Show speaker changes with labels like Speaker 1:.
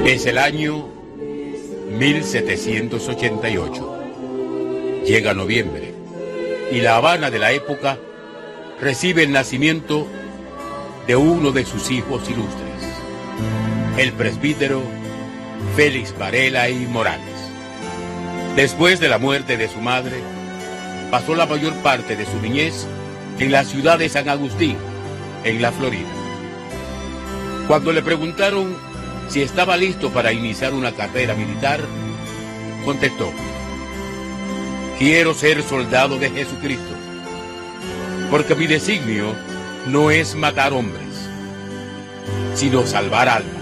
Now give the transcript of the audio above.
Speaker 1: Es el año 1788. Llega noviembre y La Habana de la época recibe el nacimiento de uno de sus hijos ilustres, el presbítero Félix Varela y Morales. Después de la muerte de su madre, pasó la mayor parte de su niñez en la ciudad de San Agustín, en la Florida. Cuando le preguntaron si estaba listo para iniciar una carrera militar, contestó: quiero ser soldado de Jesucristo, porque mi designio no es matar hombres, sino salvar almas.